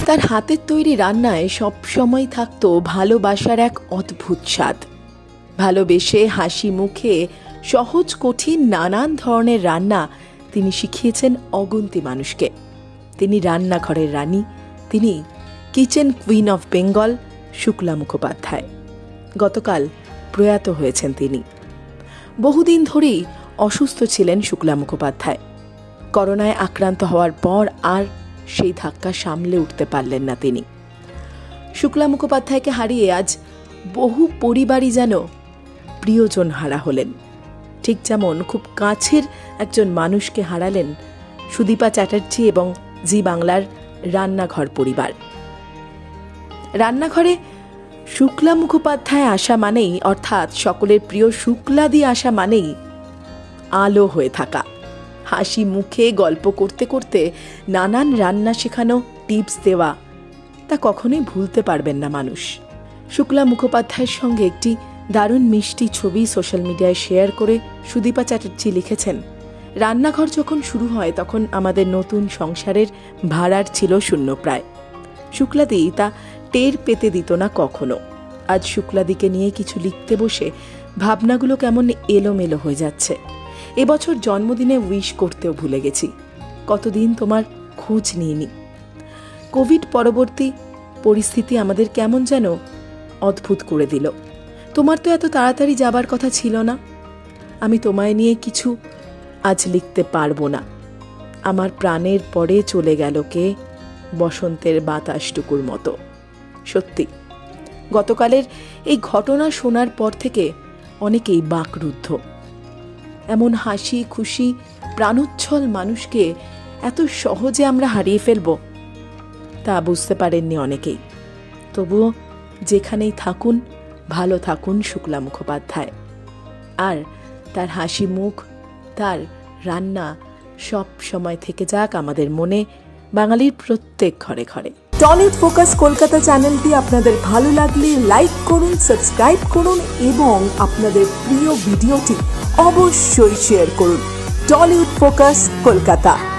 তার হাতের তৈরি রান্নায় সবসময় থাকতো ভালোবাসার এক অদ্ভুত স্বাদ। ভালোবেসে হাসি মুখে সহজ কঠিন নানান ধরনের রান্না তিনি শিখিয়েছেন অগুন্তি মানুষকে। তিনি রান্নাঘরের রানী, তিনি kitchen queen of Bengal Shukla Mukhopadhyay. গতকাল প্রয়াত হয়েছেন তিনি। বহুদিন ধরেই অসুস্থ ছিলেন শুক্লা মুখোপাধ্যায়। করোনায় আক্রান্ত হওয়ার পর আর সেই ধাক্কা সামলে উঠতে পারলেন না তিনি। শুক্লা মুখোপাধ্যায়কে হারিয়ে আজ বহু পরিবারই যেন প্রিয়জন হারা হলেন। ঠিক যেমন খুব কাছের একজন মানুষকে হারালেন সুদীপা চ্যাটার্জি এবং জি বাংলার রান্নাঘর পরিবার। রান্নাঘরে শুক্লা মুখোপাধ্যায় আসা মানেই, অর্থাৎ সকলের প্রিয় শুক্লাদি আসা মানেই আলো হয়ে থাকা, হাসি মুখে গল্প করতে করতে নানান রান্না শেখানো, টিপস দেওয়া, তা কখনোই ভুলতে পারবেন না মানুষ। শুক্লা মুখোপাধ্যায়ের সঙ্গে একটি দারুণ মিষ্টি ছবি সোশ্যাল মিডিয়ায় শেয়ার করে সুদীপা চ্যাটার্জি লিখেছেন, রান্নাঘর যখন শুরু হয় তখন আমাদের নতুন সংসারের ভাড়ার ছিল শূন্যপ্রায়। শুক্লাদি তা টের পেতে দিত না কখনো। আজ শুক্লাদিকে নিয়ে কিছু লিখতে বসে ভাবনাগুলো কেমন এলোমেলো হয়ে যাচ্ছে। এবছর জন্মদিনে উইশ করতেও ভুলে গেছি। কতদিন তোমার খোঁজ নিইনি। কোভিড পরবর্তী পরিস্থিতি আমাদের কেমন যেন অদ্ভুত করে দিল। তোমার তো এত তাড়াতাড়ি যাবার কথা ছিল না। আমি তোমায় নিয়ে কিছু আজ লিখতে পারবো না। আমার প্রাণের পরে চলে গেল কে, বসন্তের বাতাসটুকুর মতো। সত্যি গতকালের এই ঘটনা শোনার পর থেকে অনেকেই বাকরুদ্ধ। এমন হাসি খুশি প্রাণোচ্ছল মানুষকে এত সহজে আমরা হারিয়ে ফেলব তা বুঝতে পারেননি অনেকেই। তবুও যেখানেই থাকুন ভালো থাকুন শুক্লা মুখোপাধ্যায়, আর তার হাসি মুখ, তার রান্না সব সময় থেকে যাক আমাদের মনে, বাঙালির প্রত্যেক ঘরে ঘরে। টলিউড ফোকাস কলকাতা চ্যানেলটি আপনাদের ভালো লাগলে লাইক করুন, সাবস্ক্রাইব করুন এবং আপনাদের প্রিয় ভিডিওটি অবশ্যই শেয়ার করুন। টলিউড ফোকাস কলকাতা।